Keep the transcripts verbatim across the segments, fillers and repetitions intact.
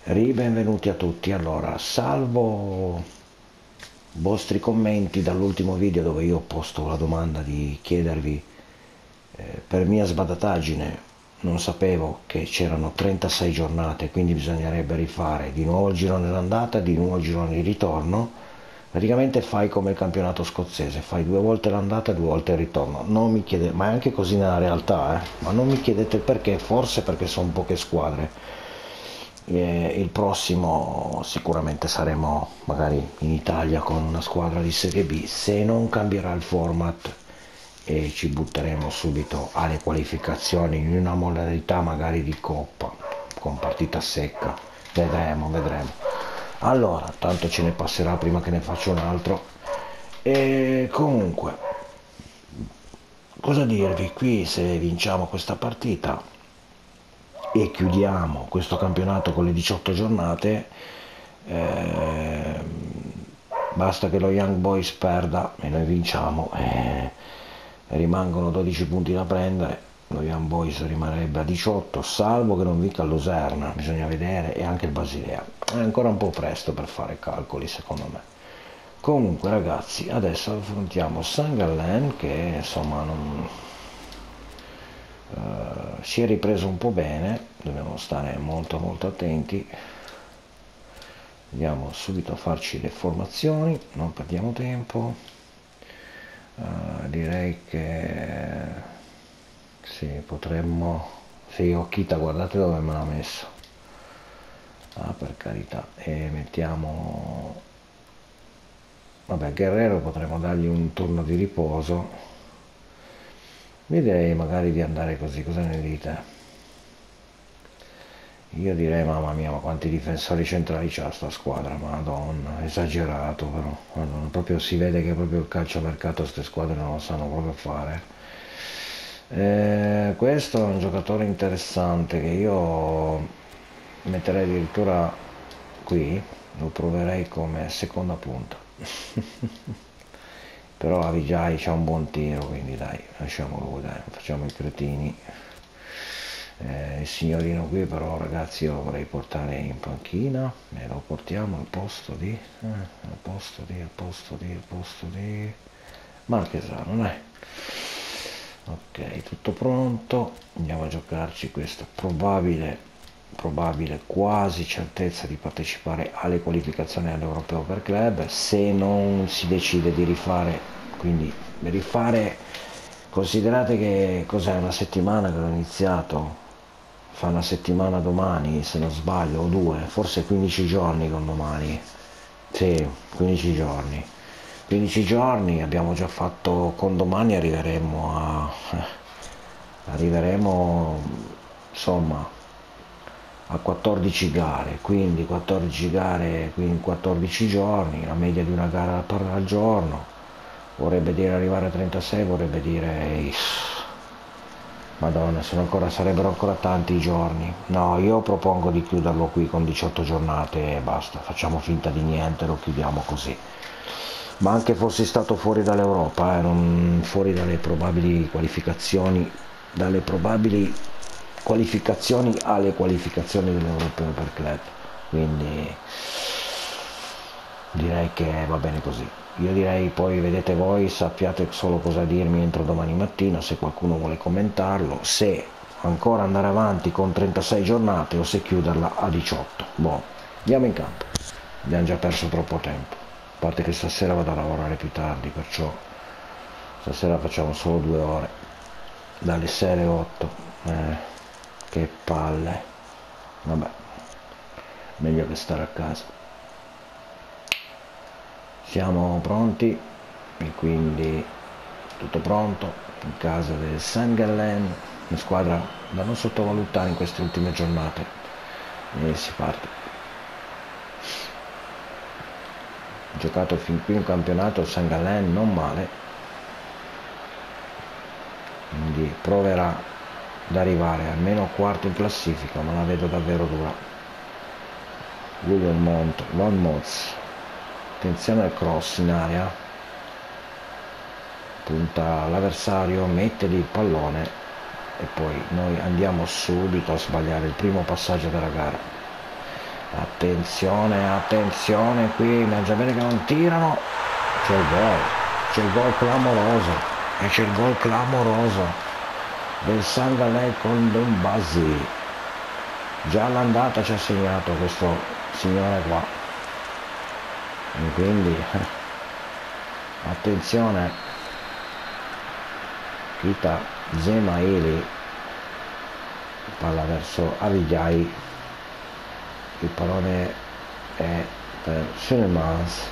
Ribenvenuti a tutti. Allora, salvo vostri commenti dall'ultimo video dove io ho posto la domanda di chiedervi, eh, per mia sbadataggine non sapevo che c'erano trentasei giornate, quindi bisognerebbe rifare di nuovo il girone d'andata e di nuovo il girone di ritorno. Praticamente fai come il campionato scozzese, fai due volte l'andata e due volte il ritorno. Non mi chiedete, ma è anche così nella realtà, eh? Ma non mi chiedete il perché, forse perché sono poche squadre. Eh, il prossimo sicuramente saremo magari in Italia con una squadra di Serie B, se non cambierà il format e ci butteremo subito alle qualificazioni in una modalità magari di coppa con partita secca. Vedremo, vedremo. Allora, tanto ce ne passerà prima che ne faccia un altro. E comunque, cosa dirvi? Qui se vinciamo questa partita e chiudiamo questo campionato con le diciotto giornate, eh, basta che lo Young Boys perda e noi vinciamo, eh, rimangono dodici punti da prendere. Lo Young Boys rimarrebbe a diciotto, salvo che non vinca Luserna, bisogna vedere, e anche il Basilea. È ancora un po' presto per fare calcoli, secondo me. Comunque ragazzi, adesso affrontiamo Saint Gallen, che insomma non, Uh, si è ripreso un po' bene, dobbiamo stare molto molto attenti. Andiamo subito a farci le formazioni, non perdiamo tempo. Uh, direi che sì, potremmo, sì, Okita, guardate dove me l'ha messo, ah, per carità, e mettiamo, vabbè, Guerrero potremmo dargli un turno di riposo. Direi magari di andare così, cosa ne dite? Io direi, mamma mia, ma quanti difensori centrali c'ha sta squadra, madonna, esagerato però, madonna, proprio si vede che proprio il calciomercato queste squadre non lo sanno proprio fare. Eh, questo è un giocatore interessante che io metterei addirittura qui, lo proverei come seconda punta. Però Avijay c'ha un buon tiro, quindi dai, lasciamo lui, dai, facciamo i cretini. Eh, il signorino qui però, ragazzi, io lo vorrei portare in panchina e lo portiamo al posto di eh, al posto di al posto di al posto di Marchesano, dai. Ok, tutto pronto, andiamo a giocarci questa probabile probabile quasi certezza di partecipare alle qualificazioni all'Europeo per club, se non si decide di rifare, quindi rifare, considerate che cos'è, una settimana che ho iniziato, fa una settimana domani se non sbaglio, o due, forse quindici giorni con domani, sì, quindici giorni, quindici giorni abbiamo già fatto, con domani arriveremo a arriveremo insomma a quattordici gare, quindi quattordici gare quindi in quattordici giorni, la media di una gara al giorno, vorrebbe dire arrivare a trentasei, vorrebbe dire, madonna, sono ancora, sarebbero ancora tanti giorni. No, io propongo di chiuderlo qui con diciotto giornate e basta, facciamo finta di niente, lo chiudiamo così. Ma anche fossi stato fuori dall'Europa, eh, non fuori dalle probabili qualificazioni, dalle probabili qualificazioni alle qualificazioni dell'Europeo per club, quindi direi che va bene così. Io direi, poi vedete voi, sappiate solo cosa dirmi entro domani mattina, se qualcuno vuole commentarlo, se ancora andare avanti con trentasei giornate o se chiuderla a diciotto. Boh, andiamo in campo, abbiamo già perso troppo tempo, a parte che stasera vado a lavorare più tardi, perciò stasera facciamo solo due ore, dalle sei alle otto, eh. Che palle, vabbè, meglio che stare a casa. Siamo pronti e quindi tutto pronto in casa del Saint Gallen, una squadra da non sottovalutare in queste ultime giornate, e si parte. Giocato fin qui un campionato il Saint Gallen non male, quindi proverà ad arrivare almeno quarto in classifica, ma la vedo davvero dura. Wilmont, Von Moz, attenzione al cross in area, punta l'avversario, mette lì il pallone e poi noi andiamo subito a sbagliare il primo passaggio della gara. attenzione, attenzione qui, bisogna bene che non tirano, c'è il gol, c'è il gol clamoroso, e c'è il gol clamoroso del San Gallen con Dombasi. Già all'andata ci ha segnato questo signore qua, e quindi attenzione, Kita Zemaili, palla verso Avigliai, il pallone è per Sulemans,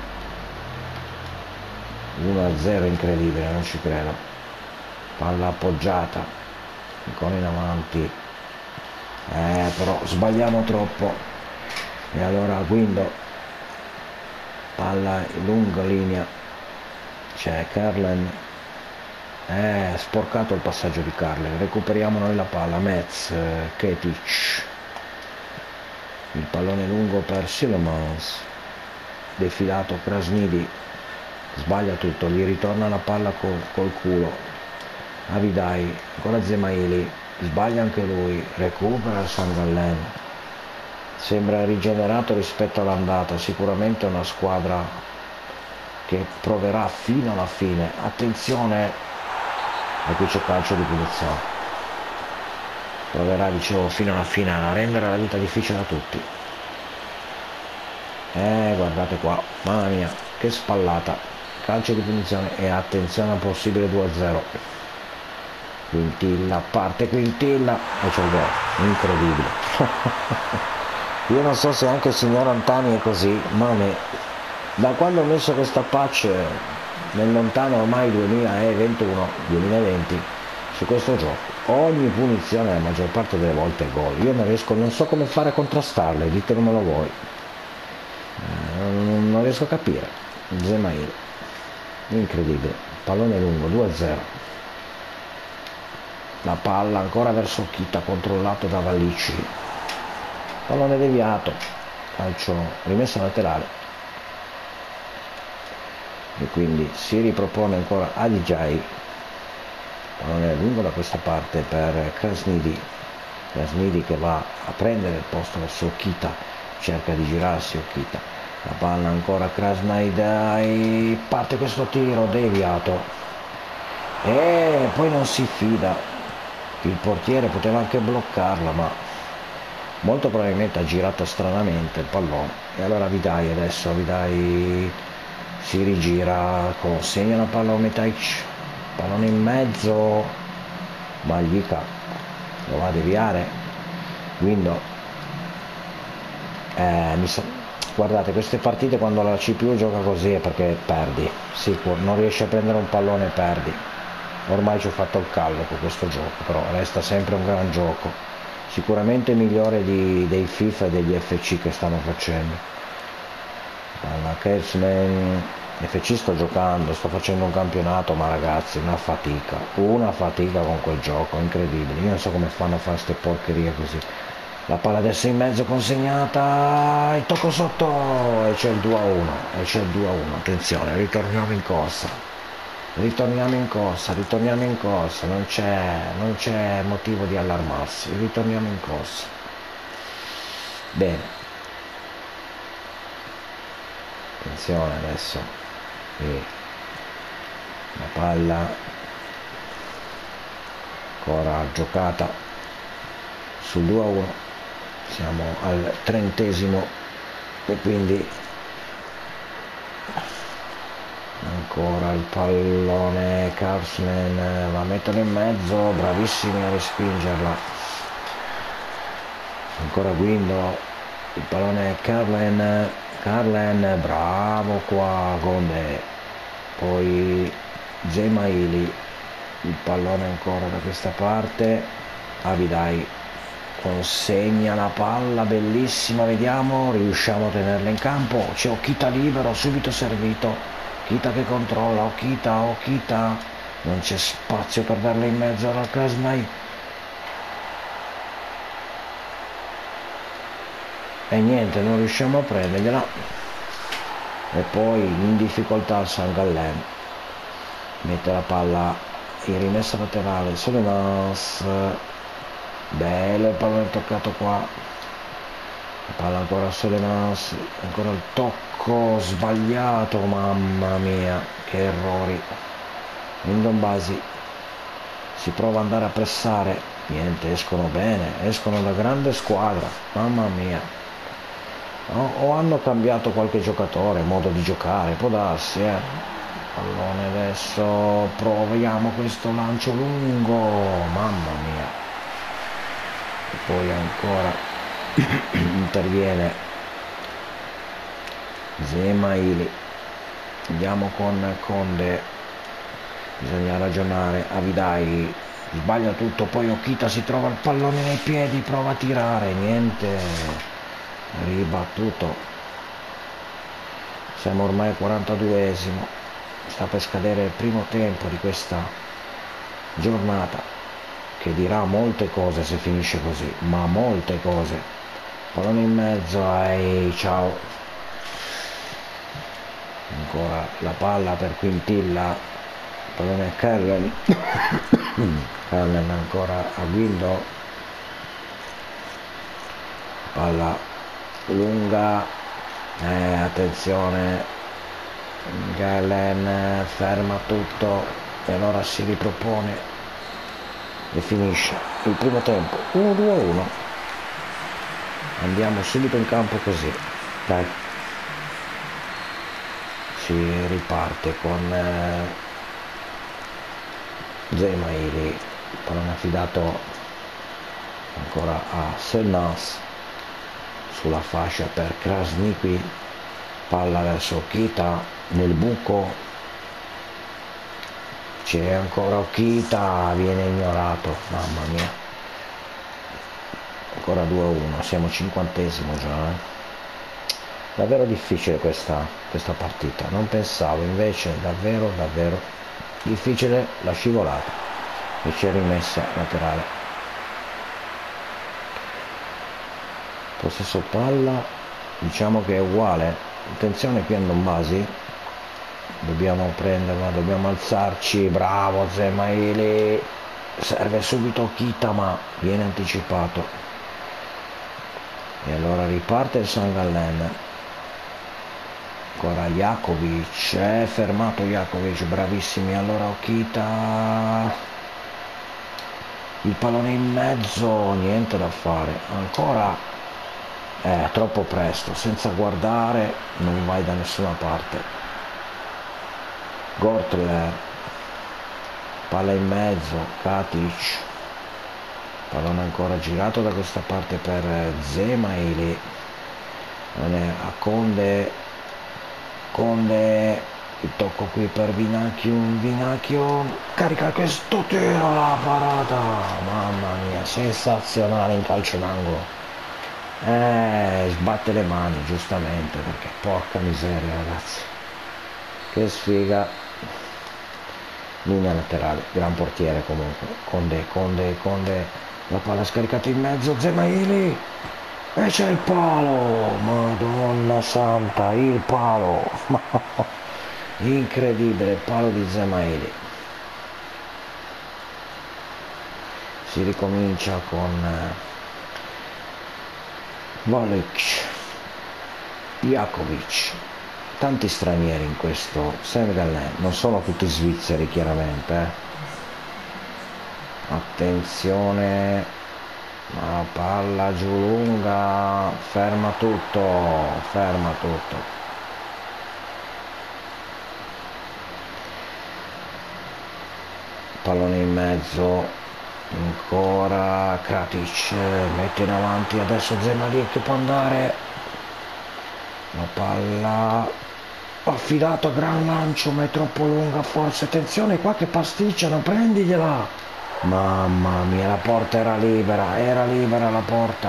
uno a zero, incredibile, non ci credo, palla appoggiata ancora in avanti, eh, però sbagliamo troppo, e allora Guindo, palla in lunga linea, c'è Carlen, eh, sporcato il passaggio di Carlen, recuperiamo noi la palla, Metz, eh, Ketic, il pallone lungo per Silemans, defilato Krasnidi, sbaglia tutto, gli ritorna la palla col, col culo, Avidai, ancora Zemaili, sbaglia anche lui, recupera il San Gallen, sembra rigenerato rispetto all'andata, sicuramente una squadra che proverà fino alla fine, attenzione, e qui c'è calcio di punizione, proverà, dicevo, fino alla fine a rendere la vita difficile a tutti. Eh, guardate qua, mamma mia, che spallata, calcio di punizione, e attenzione al possibile due a zero. Quintilla, parte Quintilla, e c'è il gol, incredibile. Io non so se anche il signor Antani è così, ma me, da quando ho messo questa patch nel lontano ormai duemilaventuno duemilaventi su questo gioco, ogni punizione la maggior parte delle volte è gol. Io non riesco, non so come fare a contrastarle, ditemelo voi, eh, non, non riesco a capire. Zemail, incredibile, pallone lungo, due a zero, la palla ancora verso Kita, controllato da Valici, pallone deviato, calcio, rimessa laterale, e quindi si ripropone ancora Adiggiai, pallone lungo da questa parte per Krasnidi, Krasnidi che va a prendere il posto verso Kita, cerca di girarsi Kita, la palla ancora Krasnidi, parte questo tiro deviato, e poi non si fida, il portiere poteva anche bloccarla, ma molto probabilmente ha girato stranamente il pallone, e allora Avidai adesso, Avidai si rigira, consegna la palla a Metajc, pallone in mezzo, Maglica lo va a deviare, Guindo, eh, mi sa, guardate, queste partite quando la C P U gioca così è perché perdi, sicuro, non riesci a prendere un pallone, perdi. Ormai ci ho fatto il callo con questo gioco, però resta sempre un gran gioco, sicuramente migliore di, dei FIFA e degli F C che stanno facendo. Alla Kersman, F C sto giocando, sto facendo un campionato, ma ragazzi, una fatica, una fatica con quel gioco, incredibile, io non so come fanno a fare queste porcherie così. La palla adesso in mezzo consegnata, il tocco sotto, e c'è il due a uno, e c'è il due a uno, attenzione, ritorniamo in corsa. Ritorniamo in corsa, ritorniamo in corsa, non c'è, non c'è motivo di allarmarsi, ritorniamo in corsa. Bene. Attenzione adesso. E la palla ancora giocata sul due a uno. Siamo al trentesimo e quindi ancora il pallone, Karsman va a mettere in mezzo, bravissimi a respingerla, ancora Guindo, il pallone Carlen, Carlen bravo qua, Gonde, poi Zemaili, il pallone ancora da questa parte, Avidai consegna la palla, bellissima, vediamo, riusciamo a tenerla in campo, c'è Okita libero, subito servito, Kita che controlla, Okita, Okita, non c'è spazio per darla in mezzo alla Krasnai, e niente, non riusciamo a prendergliela, e poi in difficoltà il San Gallen, mette la palla in rimessa laterale, Sulemans, bello il pallone toccato qua, palla ancora a Solenas, ancora il tocco sbagliato, mamma mia, che errori. Lyndon Basi si prova ad andare a pressare, niente, escono bene, escono da grande squadra, mamma mia. O, o hanno cambiato qualche giocatore, modo di giocare, può darsi, eh. Pallone adesso, proviamo questo lancio lungo, mamma mia. E poi ancora interviene Zemaili. Andiamo con Conde, bisogna ragionare. Avidai sbaglia tutto, poi Okita si trova il pallone nei piedi, prova a tirare, niente, ribattuto. Siamo ormai al quarantaduesimo, sta per scadere il primo tempo di questa giornata, che dirà molte cose se finisce così, ma molte cose. Pallone in mezzo, ai ciao. Ancora la palla per Quintilla, pallone a Kellen. Kellen ancora a Guindo, palla lunga, eh, attenzione, Kellen ferma tutto e allora si ripropone e finisce il primo tempo uno due uno. Andiamo subito in campo così, dai. Si riparte con eh, Zemaili, pallone affidato ancora a Selnas, sulla fascia per Krasniqi, palla verso Okita nel buco, c'è ancora Okita, viene ignorato, mamma mia. Ancora due a uno, siamo cinquantesimo già, eh. Davvero difficile questa, questa partita, non pensavo, invece davvero davvero difficile la scivolata e ci è rimessa laterale. Possesso palla, diciamo che è uguale, attenzione qui a Ndombasi, dobbiamo prenderla, dobbiamo alzarci, bravo Zemaili, serve subito Okita ma viene anticipato e allora riparte il San Gallen. Ancora Jakovic, è fermato Jakovic, bravissimi. Allora Okita, il pallone in mezzo, niente da fare, ancora è troppo presto, senza guardare non vai da nessuna parte. Gortler, palla in mezzo, Katic, pallone ancora girato da questa parte per Zemaili, a Conde, Conde, il tocco qui per Vinacchio, Vinacchio carica questo tiro, la parata, mamma mia, sensazionale in calcio d'angolo, eh, sbatte le mani giustamente perché porca miseria ragazzi, che sfiga. Linea laterale, gran portiere comunque, Conde, Conde, Conde, la palla scaricata in mezzo, Zemaili, e c'è il palo, madonna santa, il palo, incredibile, il palo di Zemaili. Si ricomincia con Valic, Jakovic, tanti stranieri in questo San Gallen, non sono tutti svizzeri chiaramente, eh. Attenzione, la palla giù lunga, ferma tutto, ferma tutto. Pallone in mezzo, ancora Kratic, mette in avanti adesso Zemaili che può andare, la palla affidato a gran lancio ma è troppo lunga forse, attenzione qua che pasticciano, prendigliela. Mamma mia, la porta era libera, era libera la porta.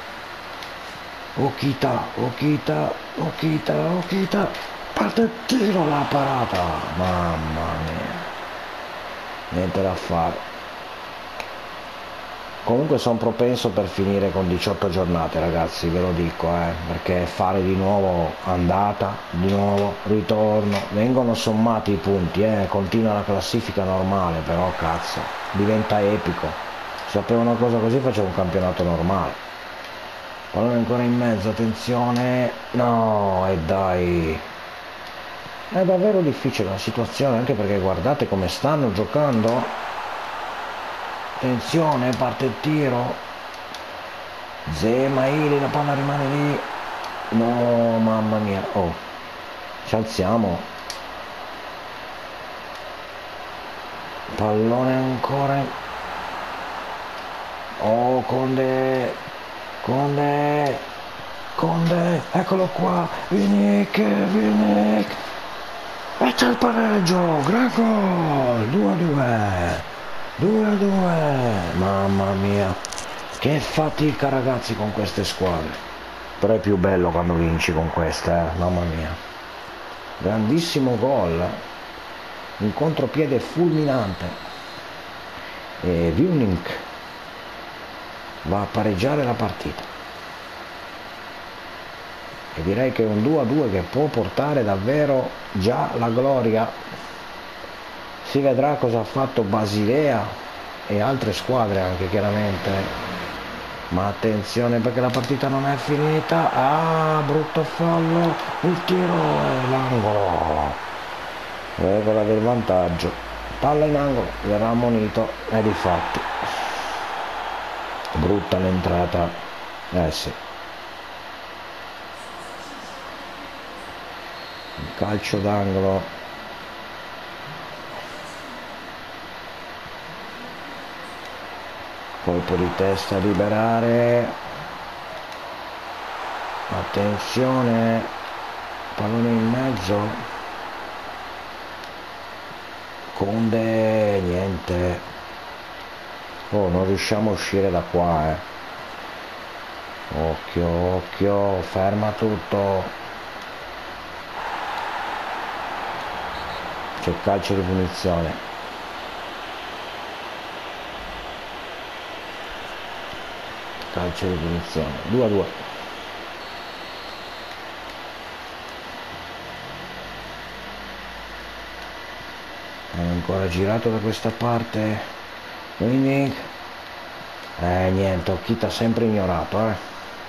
Okita, Okita, Okita, Okita, parte il tiro, la parata, mamma mia, niente da fare. Comunque sono propenso per finire con diciotto giornate ragazzi, ve lo dico, eh, perché fare di nuovo andata, di nuovo ritorno, vengono sommati i punti, eh, continua la classifica normale, però cazzo, diventa epico. Se sapevo una cosa così facevo un campionato normale. pallone ancora in mezzo, attenzione, no, e dai, è davvero difficile la situazione, anche perché guardate come stanno giocando. Attenzione, parte il tiro, Zemaili, la palla rimane lì, no, mamma mia, oh, ci alziamo, pallone ancora, oh, Conde, Conde, Conde, eccolo qua, Vinik, Vinik, e c'è il pareggio, gran gol, due a due, due a due, mamma mia, che fatica ragazzi con queste squadre, però è più bello quando vinci con queste, eh? Mamma mia, grandissimo gol, un contropiede fulminante, e Vinik va a pareggiare la partita, e direi che è un due a due che può portare davvero già la gloria. Si vedrà cosa ha fatto Basilea e altre squadre anche chiaramente, ma attenzione perché la partita non è finita. Ah, brutto fallo, il tiro e l'angolo, regola del vantaggio, palla in angolo, verrà ammonito, e difatti brutta l'entrata, eh sì, calcio d'angolo, colpo di testa a liberare, attenzione, pallone in mezzo, Conde, niente, oh, non riusciamo a uscire da qua, eh. Occhio, occhio, ferma tutto. C'è calcio di punizione, calcio di punizione, due a due. Hanno ancora girato da questa parte, quindi eh niente, Occhita sempre ignorato, eh.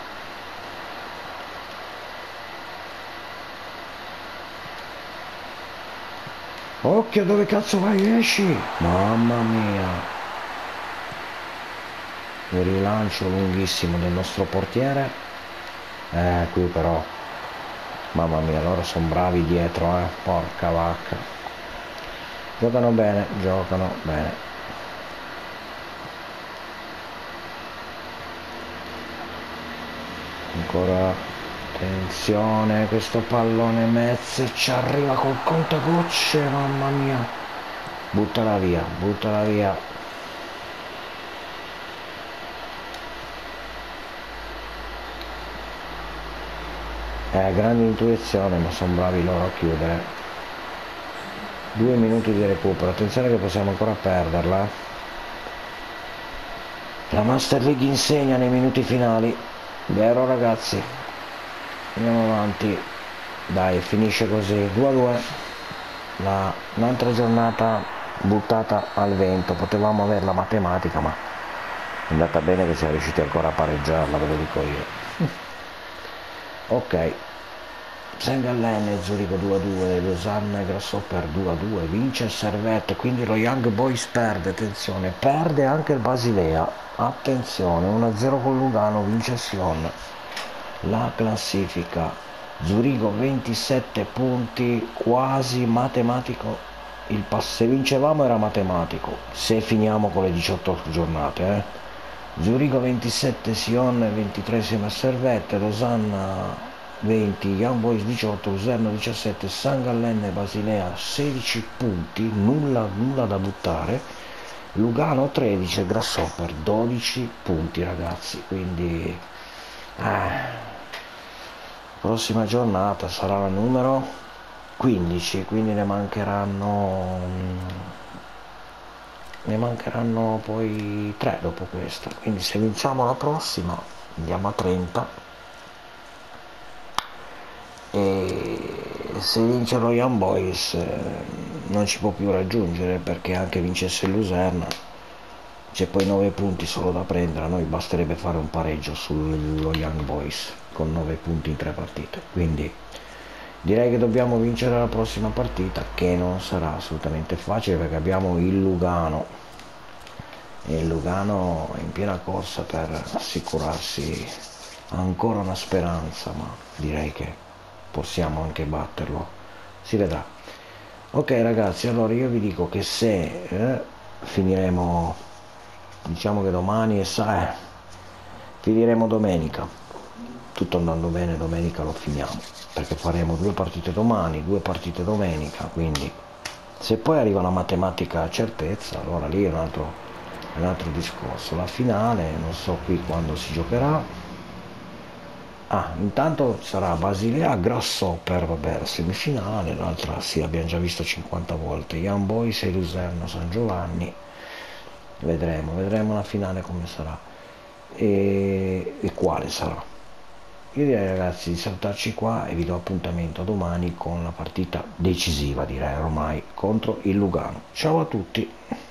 Occhio, dove cazzo vai, esci, mamma mia, il rilancio lunghissimo del nostro portiere, eh qui però mamma mia, loro sono bravi dietro, eh, porca vacca, giocano bene, giocano bene, ancora, attenzione, questo pallone Metz ci arriva col contagocce, mamma mia, buttala via, buttala via, eh, grande intuizione, ma sono bravi loro a chiudere. Due minuti di recupero, attenzione che possiamo ancora perderla, la Master League insegna nei minuti finali, vero ragazzi, andiamo avanti, dai, finisce così, due a due, la, un'altra giornata buttata al vento, potevamo avere la matematica ma è andata bene che siamo riusciti ancora a pareggiarla, ve lo dico io. Ok, Saint Gallen e Zurigo due a due, Losanna e Grasshopper due a due, vince il Servette, quindi lo Young Boys perde, attenzione, perde anche il Basilea, attenzione, uno a zero con Lugano, vince Sion, la classifica, Zurigo ventisette punti, quasi matematico, il pass, se vincevamo era matematico, se finiamo con le diciotto giornate, eh. Zurigo ventisette, Sion ventitré insieme a Servette, Losanna venti, Young Boys diciotto, Luserna diciassette, San Gallen e Basilea sedici punti, nulla, nulla da buttare, Lugano tredici, Grasshopper dodici punti ragazzi, quindi eh, prossima giornata sarà la numero quindici, quindi ne mancheranno ne mancheranno poi tre dopo questa, quindi se vinciamo la prossima andiamo a trenta, e se vince lo Young Boys eh, non ci può più raggiungere, perché anche vincesse Luserna c'è poi nove punti solo da prendere, a noi basterebbe fare un pareggio sullo Young Boys con nove punti in tre partite, quindi direi che dobbiamo vincere la prossima partita, che non sarà assolutamente facile perché abbiamo il Lugano e il Lugano è in piena corsa per assicurarsi ancora una speranza, ma direi che possiamo anche batterlo, si vedrà. Ok ragazzi, allora io vi dico che se eh, finiremo, diciamo che domani è sa, eh, finiremo domenica, tutto andando bene domenica lo finiamo, perché faremo due partite domani, due partite domenica, quindi se poi arriva la matematica a certezza, allora lì è un altro, è un altro discorso. La finale non so qui quando si giocherà. Ah, intanto sarà Basilea Grasshopper, vabbè, la semifinale, l'altra sì, abbiamo già visto cinquanta volte, Young Boys e Luserno San Giovanni, vedremo, vedremo la finale come sarà e, e quale sarà. Io direi ragazzi di salutarci qua e vi do appuntamento a domani con la partita decisiva, direi ormai, contro il Lugano. Ciao a tutti!